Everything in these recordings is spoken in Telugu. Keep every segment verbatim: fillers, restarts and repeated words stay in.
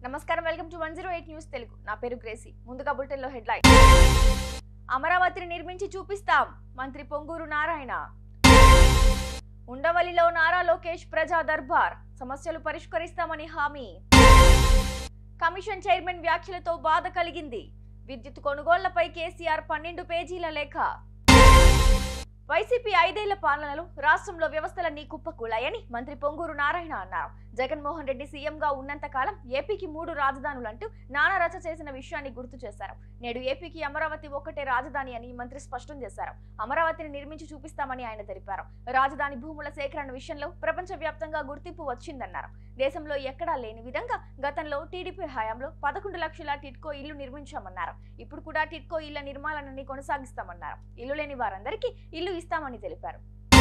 నమస్కారం, welcome to one zero eight news Telugu. నా పేరు గ్రేసీ. ముందుగా బులెటిన్ లో హెడ్లైన్. అమరావతిని నిర్మించి చూపిస్తాం, మంత్రి పొంగూరు నారాయణ. ఉండవల్లిలో నారా లోకేష్ ప్రజా దర్బార్, సమస్యలు పరిష్కరిస్తామని హామీ. కమిషన్ చైర్మన్ వ్యాఖ్యలతో బాధ కలిగింది, విద్యుత్ కొనుగోళ్లపై కేసీఆర్ పన్నెండు పేజీల లేఖ. వైసీపీ ఐదేళ్ల పాలనలో రాష్ట్రంలో వ్యవస్థలన్నీ కుప్పకూలాయని మంత్రి పొంగూరు నారాయణ అన్నారు. జగన్మోహన్ రెడ్డి సీఎంగా ఉన్నంత కాలం ఏపీకి మూడు రాజధానులంటూ నానా రచ చేసిన విషయాన్ని గుర్తు చేశారు. నేడు ఏపీకి అమరావతి ఒక్కటే రాజధాని అని మంత్రి స్పష్టం చేశారు. అమరావతిని నిర్మించి చూపిస్తామని ఆయన తెలిపారు. రాజధాని భూముల సేకరణ విషయంలో ప్రపంచ వ్యాప్తంగా గుర్తింపు వచ్చిందన్నారు. దేశంలో ఎక్కడా లేని విధంగా గతంలో టీడీపీ హయాంలో పదకొండు లక్షల టిట్కో ఇల్లు నిర్మించామన్నారు. ఇప్పుడు కూడా టిట్కో ఇళ్ల నిర్మాణాన్ని కొనసాగిస్తామన్నారు. ఇల్లు లేని వారందరికీ ఇల్లు ఇస్తామని తెలిపారు.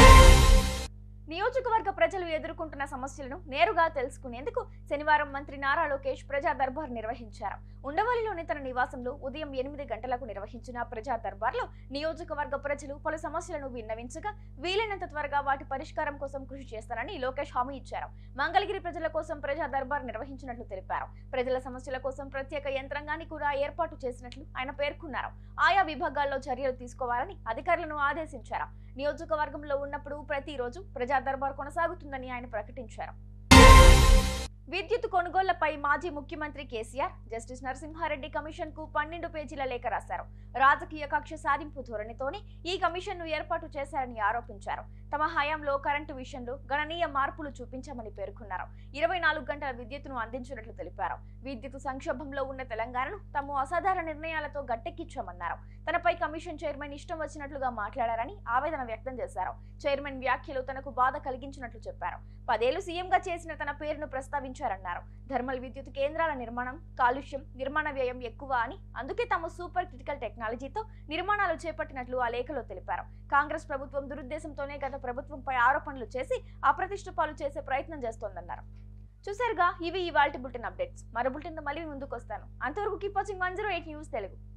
నియోజకవర్గ ప్రజలు ఎదుర్కొంటున్న సమస్యలను నేరుగా తెలుసుకునేందుకు శనివారం మంత్రి నారా లోకేష్ ప్రజా దర్బార్ నిర్వహించారు. ఉండవల్లిలోని తన నివాసంలో ఉదయం ఎనిమిది గంటలకు నిర్వహించిన ప్రజా దర్బార్లో నియోజకవర్గ ప్రజలు పలు సమస్యలను విన్నవించగా వీలైనంత త్వరగా వాటి పరిష్కారం కోసం కృషి చేస్తారని లోకేష్ హామీ ఇచ్చారు. మంగళగిరి ప్రజల కోసం ప్రజా దర్బార్ నిర్వహించినట్లు తెలిపారు. ప్రజల సమస్యల కోసం ప్రత్యేక యంత్రాంగాన్ని కూడా ఏర్పాటు చేసినట్లు ఆయన పేర్కొన్నారు. ఆయా విభాగాల్లో చర్యలు తీసుకోవాలని అధికారులను ఆదేశించారు. నియోజకవర్గంలో ఉన్నప్పుడు ప్రతిరోజు ప్రజా దర్బార్ కొనసాగుతుందని ఆయన ప్రకటించారు. విద్యుత్ కొనుగోళ్లపై మాజీ ముఖ్యమంత్రి కేసీఆర్ జస్టిస్ నరసింహారెడ్డి కమిషన్ కు పన్నెండు పేజీల లేఖ రాశారు. రాజకీయ కక్ష సాధింపు ధోరణితోనే ఈ కమిషన్ ను ఏర్పాటు చేశారని ఆరోపించారు. తమ హయాంలో కరెంటు విషయంలో గణనీయ మార్పులు చూపించామని పేర్కొన్నారు. ఇరవై నాలుగు గంటల విద్యుత్తును అందించినట్లు తెలిపారు. విద్యుత్ సంక్షోభంలో ఉన్న తెలంగాణను తాము అసాధారణ నిర్ణయాలతో గట్టెక్కించామన్నారు. తనపై కమిషన్ చైర్మన్ ఇష్టం వచ్చినట్లుగా మాట్లాడారని ఆవేదన వ్యక్తం చేశారు. చైర్మన్ వ్యాఖ్యలు తనకు బాధ కలిగించినట్లు చెప్పారు. పదేళ్లు సీఎంగా చేసిన తన పేరును ప్రస్తావించారన్నారు. థర్మల్ విద్యుత్ కేంద్రాల నిర్మాణం, కాలుష్యం, నిర్మాణ వ్యయం ఎక్కువ అని, అందుకే తాము సూపర్ క్రిటికల్ టెక్నాలజీతో నిర్మాణాలు చేపట్టినట్లు ఆ లేఖలో తెలిపారు. కాంగ్రెస్ ప్రభుత్వం దురుద్దేశంతోనే గత ప్రభుత్వంపై ఆరోపణలు చేసి అప్రతిష్ట పాలు చేసే ప్రయత్నం చేస్తోందన్నారు. చూసారుగా, ఇవి ఇవాల్టి బులెటిన్ అప్డేట్స్. మరో బులెటిన్ తో మళ్ళీ ముందుకు వస్తాను. అంతవరకు keep watching one zero eight news Telugu.